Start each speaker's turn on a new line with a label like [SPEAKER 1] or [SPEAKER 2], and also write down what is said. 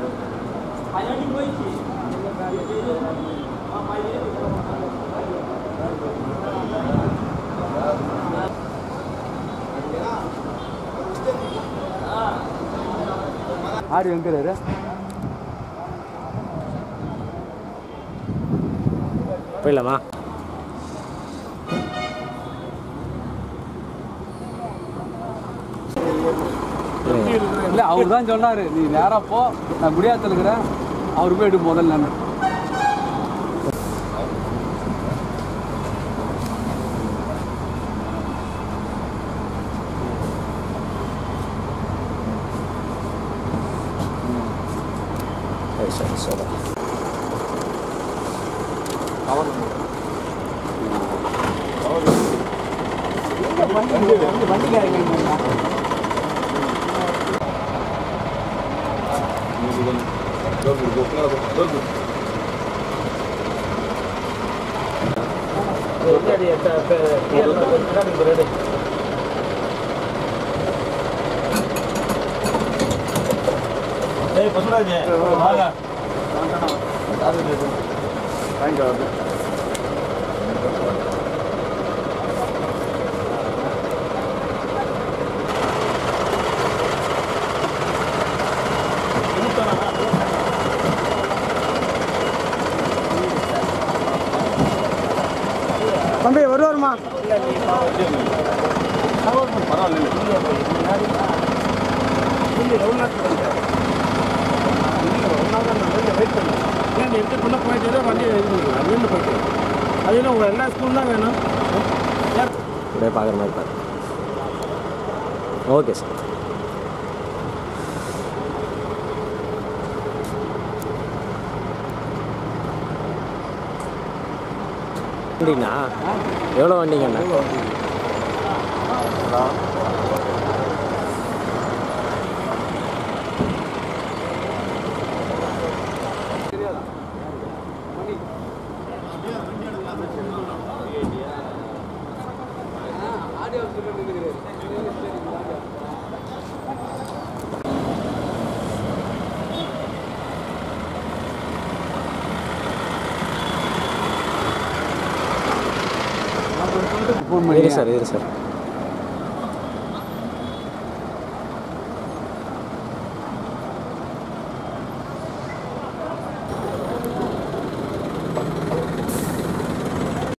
[SPEAKER 1] ஆடு எங்கிறாரு போயிடலாமா? இல்லை அவர் தான் சொன்னார், நீ நேராக போ, நான் குடியாத்தில் இருக்கிறேன், அவர் போய்ட்டு முதல்ல நான் தம்பி வருவாருமா? எடுத்துக்கொண்டு போயிட்டு வண்டி வீண்டு போயிட்டு அதில் உங்கள் எல்லா ஸ்கூல் தான் வேணும் அப்படியே பார்க்குற மாதிரி பாரு. Okay sir. வண்டிங்கண்ணா எவ்வளோ வண்டிங்கண்ணா? சரி சார், சரி சார்.